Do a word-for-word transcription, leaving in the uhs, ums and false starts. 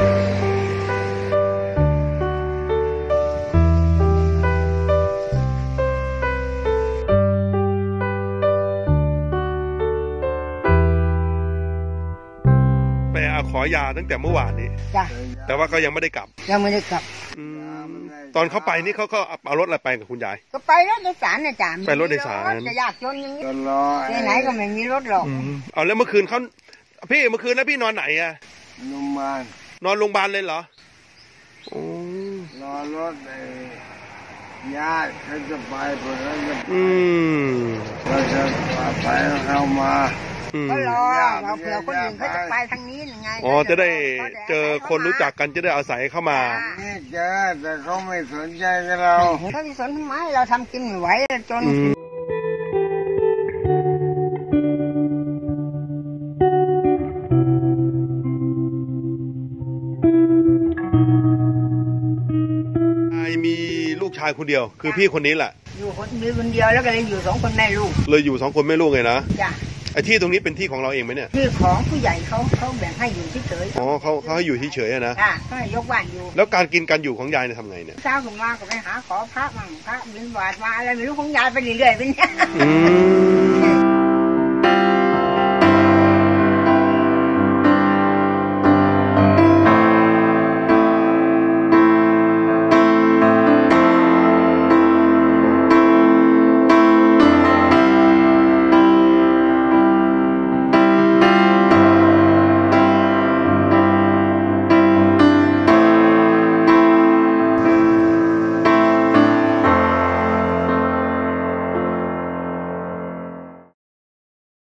ขอยาตั้งแต่เมื่อวานนี้จ้ะแต่ว่าก็ยังไม่ได้กลับยังไม่ได้กลับตอนเขาไปนี่เขาก็เอารถอะไรไปกับคุณยายก็ไปรถโดยสารนะจ๊ะไปรถโดยสารจะยากจนอย่างนี้ที่ไหนก็ไม่มีรถหรอกเอาแล้วเมื่อคืนเขาพี่เมื่อคืนแล้วพี่นอนไหนอะโรงพยาบาลนอนโรงพยาบาลเลยเหรอรอรถไอ้ญาติเขาจะไปเพื่อนจะอืมเราจะไปเข้ามาก็รอเราเผื่อคนอื่นเขาจะไปทางนี้ยังไงอ๋อจะได้เจอคนรู้จักกันจะได้อาศัยเข้ามานี่เจอแต่เขาไม่สนใจกับเราเขาไม่สนทำไมเราทำกินไม่ไหวจนมีลูกชายคนเดียวคือพี่คนนี้แหละอยู่คนมีคนเดียวแล้วก็เลยอยู่สองคนแม่ลูกเลยอยู่สองคนแม่ลูกไงนะจ้ะไอ้ที่ตรงนี้เป็นที่ของเราเองไหมเนี่ยที่ของผู้ใหญ่เขาเขาแบ่งให้อยู่เฉยๆอ๋อเขาเขาให้อยู่เฉยๆนะค่ะเขาให้ยกบ้านอยู่แล้วการกินการอยู่ของยายเนี่ยทำไงเนี่ยเช้าถึงมาก็ไปหาขอพระมั่งพระบิณฑบาตมาอะไรไม่รู้ของยายไปเรื่อยๆเป็นเนี่ย